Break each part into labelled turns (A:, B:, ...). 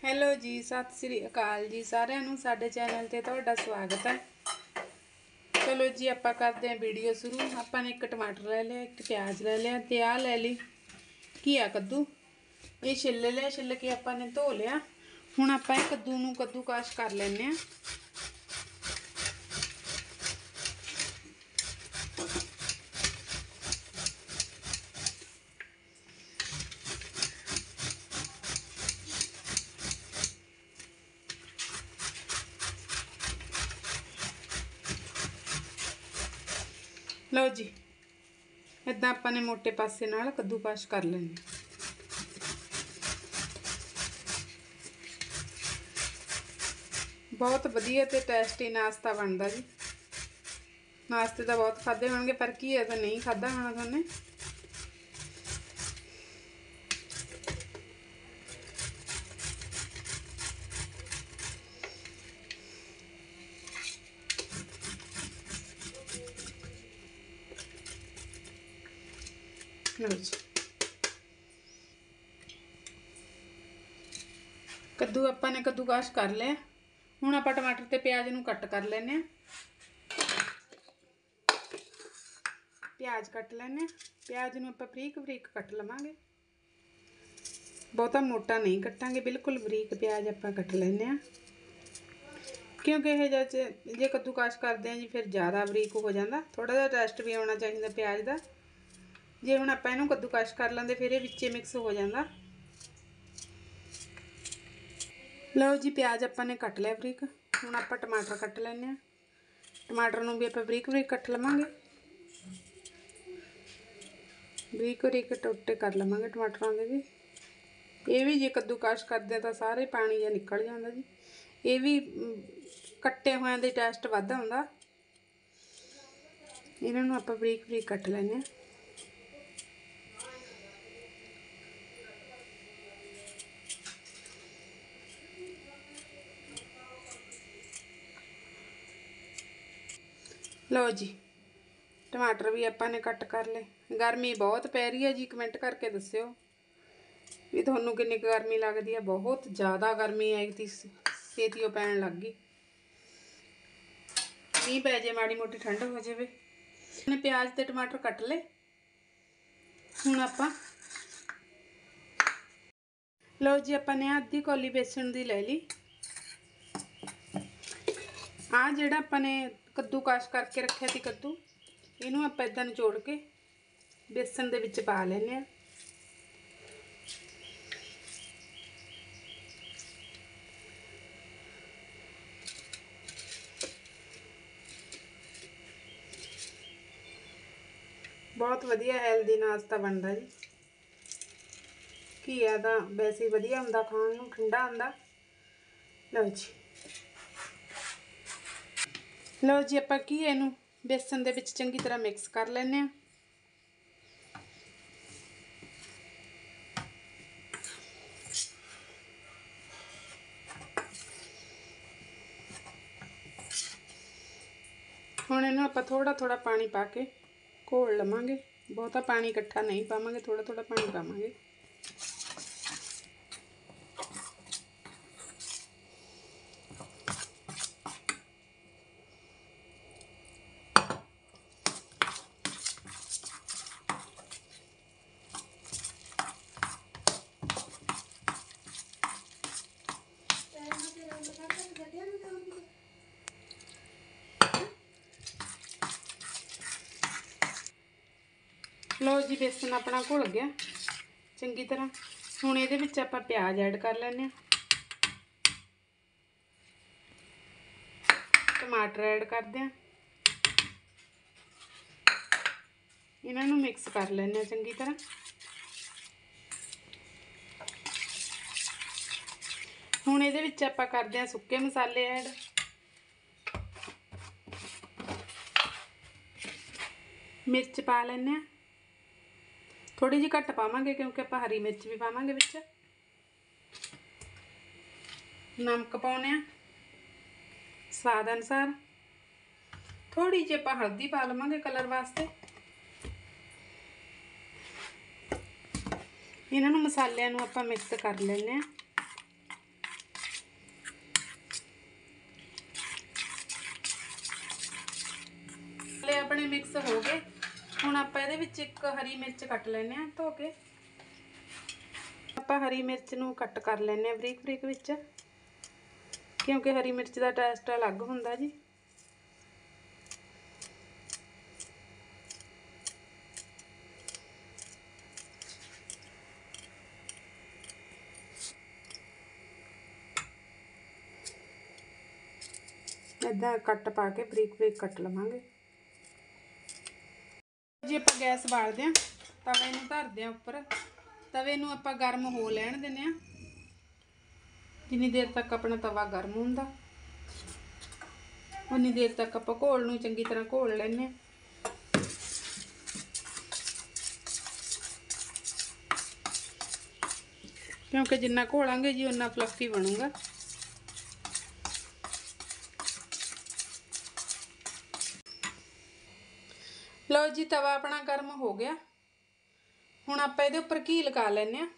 A: Hello जी, सत श्री अकाल जी सारिਆਂ ਨੂੰ ਸਾਡੇ ਚੈਨਲ ਤੇ ਤੁਹਾਡਾ ਸਵਾਗਤ ਹੈ। चलो जी आप करते हैं वीडियो शुरू। ਆਪਾਂ ਨੇ एक टमाटर ले लिया, एक प्याज ले लिया ते आ ले ली घिया कद्दू। ये छिल लिया, छिल के ਆਪਾਂ ने धो लिया। ਹੁਣ ਆਪਾਂ ਇਹ कद्दू ਨੂੰ कद्दूकाश कर ਲੈਣੇ ਆ। लो जी इदा अपने मोटे पासे नाल कद्दूकाश कर लेंगे। बहुत वधिया ते टेस्टी नाश्ता बनता जी। नाश्ते तो बहुत खाधे होंगे पर घिया तो नहीं खाधा होना तुमने। कद्दू अपने कद्दूकाश कर लिया। हुण आपां टमाटर ते प्याज नूं कट कर लैने। प्याज कट लैने। प्याज नूं आपां बरीक बरीक कट लवांगे। बहुता मोटा नहीं कटांगे, बिल्कुल बरीक प्याज आपां कट लैने आ, क्योंकि यह जे कद्दूकाश करते हैं जी फिर ज़्यादा बरीक हो जाता। थोड़ा जिहा टेस्ट भी आना चाहिए प्याज का। जे हुण आपां इहनूं कद्दूकाश कर लेंदे फिर ये विच्चे मिक्स हो जाता। लो जी प्याज आपां ने कट लिया बरीक। हुण आपां टमाटर कट लैने आ। टमाटर नूं भी आपां बरीक बरीक कट लवांगे। बरीक बरीक टोटे कर लवांगे टमाटरां दे भी। ये भी जे कद्दूकाश करदे तां सारे पानी जिहा निकल जांदा जी। ये भी कट्टे होयां दा टेस्ट वध आउंदा। इन्हां नूं आपां बरीक बरीक कट लैने आ। लो जी टमाटर भी आपां ने कट कर ले। गर्मी बहुत पै रही है जी, कमेंट करके दस्सिओ भी तुहानूं किन्नी गर्मी लगदी है। बहुत ज़्यादा गर्मी आई थी, छेतियों पैण लग गई। मींह पै जे माड़ी मोटी ठंड हो जाए। मैंने प्याज ते टमाटर कट ले। हुण आपां लो जी आपां ने आधी कौली बेसन दी ले ली। आ जिहड़ा आपां ने कद्दूकाश करके रखिया सी कद्दू, इहनूं आपां इदां निचोड़ के बेसन दे विच पा लैने आ। बहुत वधिया हेल्दी नाश्ता बनता जी। घिया तो वैसे ही वधिया हुंदा, खाण नूं ठंडा हुंदा। लो जी लो जी आपां घिए नूं बेसन दे विच चंगी तरह मिक्स कर लैने आ। हुण इहनूं आपां थोड़ा थोड़ा पानी पा के घोल लवांगे। बहुता पानी इकट्ठा नहीं पावांगे, थोड़ा थोड़ा पानी पावांगे। लो जी बेसन अपना घुल गया चंगी तरह। हुण इहदे विच आपां प्याज ऐड कर लैने। टमाटर ऐड करदे हैं। इन्हां नूं मिक्स कर लैने चंगी तरह। हुण इहदे विच आपां करदे हैं सुक्के मसाले ऐड। मिर्च पा लैने। थोड़ी जी घट पावांगे क्योंकि आपां हरी मिर्च भी पावांगे विच। नमक पाउणे स्वाद अनुसार। थोड़ी जी आपां हल्दी पा लवांगे कलर वास्ते। इन्हां नूं मसालिआं नूं आपां मिक्स कर लैने। ਮਿਕਸ हो गए। ਹੁਣ ਆਪਾਂ ਇਹਦੇ ਵਿੱਚ ਇੱਕ ਹਰੀ ਮਿਰਚ ਕੱਟ ਲੈਣੇ ਆ ਧੋ ਕੇ। ਆਪਾਂ ਹਰੀ ਮਿਰਚ ਨੂੰ ਕੱਟ ਕਰ ਲੈਣੇ ਆ ਬਰੀਕ ਬਰੀਕ ਵਿੱਚ, ਕਿਉਂਕਿ ਹਰੀ ਮਿਰਚ ਦਾ ਟੇਸਟ ਅਲੱਗ ਹੁੰਦਾ ਜੀ। इदा कट पा के बरीक बरीक कट लवांगे जी। आप गैस बालते हैं, तवे नूं धरदे उपर, तवे नूं आपां गर्म हो लैण दिंदे आ। जिन्नी देर तक अपना तवा गर्म हुंदा उन्नी देर तक आपां घोल नूं चंगी तरह घोल लैने। क्योंकि जिन्ना घोलांगे जी उन्ना फ्लफी बनूगा। लो जी तवा अपना गर्म हो गया। हुण आपां इहदे उपर घी लगा लैने आ।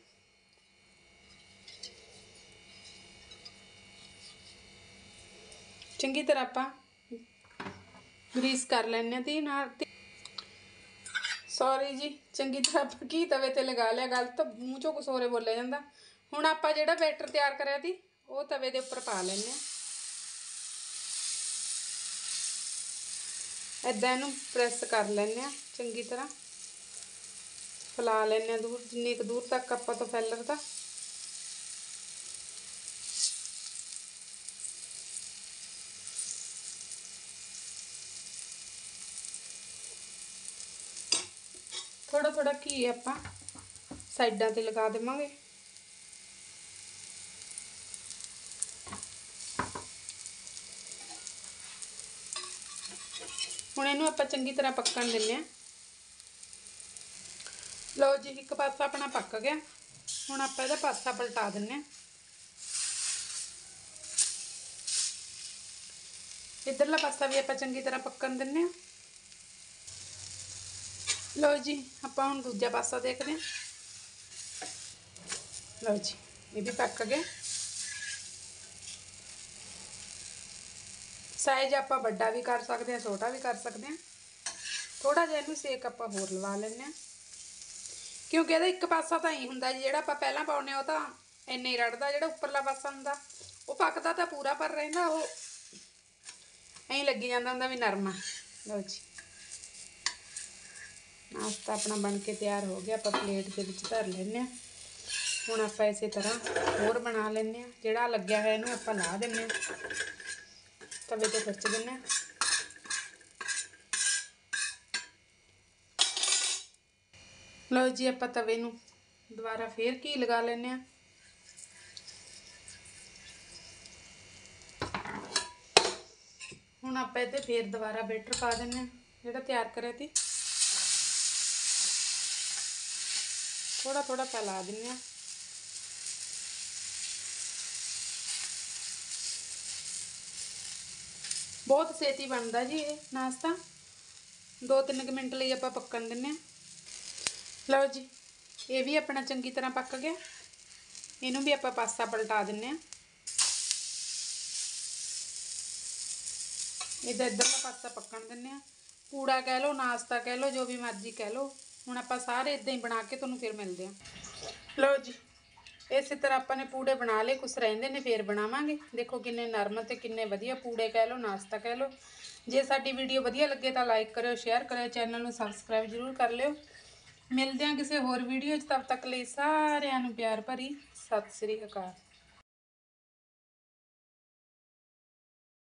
A: चंगी तरह आपां ग्रीस कर लैने ती नाल। सॉरी जी, चंगी तरह आपां घी तवे ते लगा लिया। गलत मूँह चों कुछ होरे बोलिया जांदा। हुण आपां जिहड़ा बैटर तैयार करिया ती वो तवे दे उपर पा लैने आ। इदां इहनूं प्रेस कर लैने चंगी तरह, फैला लैने दूर जिन्नी क दूर तक आपां तो फैलदा। थोड़ा थोड़ा घी आपां साइडां ते लगा देवांगे। हुण इहनूं आपां चंगी तरह पक्कण दिंदे आ। लो जी एक पासा अपना पक गया। हुण आपां इहदा पासा पलटा दिंदे आ। इधरला पासा भी आपां चंगी तरह पक्कण दिंदे आ। लो जी आपां हुण दूजा पासा देखदे आ। लो जी ये भी पक गया। साइज आपां बड़ा भी कर सकते हैं, छोटा भी कर सकते हैं। थोड़ा जिहा इहनूं सेक आपां होर लवा लैने, क्योंकि इहदा एक पासा तां ही हुंदा जी जिहड़ा आपां पहलां पाउने वो तां इन्ना ही रड़दा। जिहड़ा उपरला पासा हुंदा वो पकदा तां पूरा पर रहिंदा वो ऐं लगी जांदा हुंदा भी नरम आ। लो जी नाश्ता अपना बन के तैयार हो गया। आपां प्लेट दे विच धर लैने आ। हुण आपां इसे तरह होर बना लैने आ। जिहड़ा लग्गिया होया इहनूं आपां ला दिंने आ, तवे ते खिच दिंने। लो जी आपां तवे नूं दोबारा फिर घी लगा लैने आ। हुण आपां इहते फिर दोबारा बैटर पा दिंने आ जिहड़ा तैयार करिया ती। थोड़ा थोड़ा फैला दिंने आ। बहुत छेती बनता जी ये नाश्ता। 2-3 मिनट लिए आपां पक्कण दिंने आ। लो जी ये भी अपना चंगी तरह पक गया। इनू भी आपां पासा पलटा दिंने आ। इधर इधरला पासा पक्कण दिंने आ। पूड़ा कह लो, नाश्ता कह लो, जो भी मर्जी कह लो। हुण आपां सारे इदां ही बना के तुहानूं फिर मिलदे आ। लो जी इस तरह आपां ने पूड़े बना लए, कुछ रहिंदे ने फिर बनावांगे। देखो किन्ने नरम ते किन्ने वधिया पूड़े कह लो, नाश्ता कह लो। जे साडी वीडियो वधिया लगे तां लाइक करियो, शेयर करियो, चैनल नूं सबसक्राइब जरूर कर लियो। मिलदे हां किसी होर वीडियो च। तब तक लई सारिआं नूं प्यार भरी सत श्री अकाल।